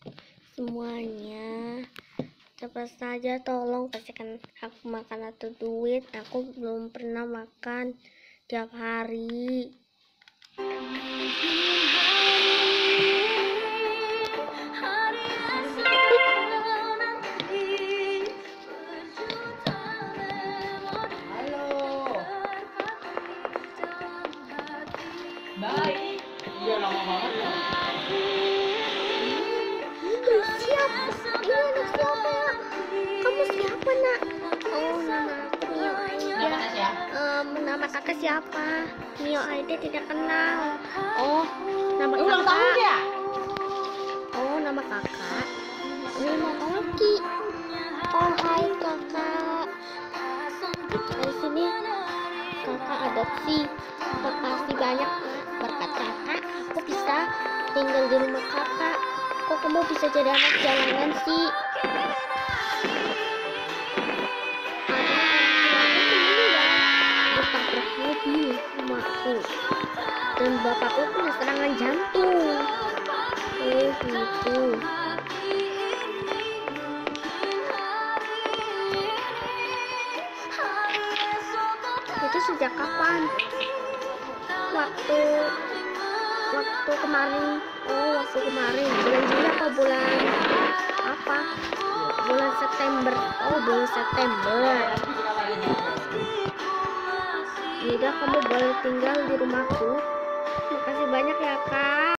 semuanya. Cepat saja tolong kasihkan aku makan atau duit. Aku belum pernah makan tiap hari. Baik. Iya lama banget ya. Siapa? Ini anak siapa ya? Kamu siapa nak? Oh, nama aku Mio Aida. Nama kakak siapa? Mio Aida tidak kenal. Oh, nama Ulang tahun kakak. ya? Oh, nama kakak. Lima Oki. Oh, hai kakak. Dari sini kakak adopsi. Makasih banyak kak. Berkat kakak, aku bisa tinggal di rumah kakak. Kok kamu bisa jadi anak jalanan sih? Ditabrak mobil rumahku dan bapakku kena serangan jantung. Oh gitu. Itu sejak kapan? Waktu kemarin. Oh, waktu kemarin. Bulan Juli apa bulan apa? Bulan September. Oh, bulan September. Yaudah, kamu boleh tinggal di rumahku. Makasih banyak ya kak.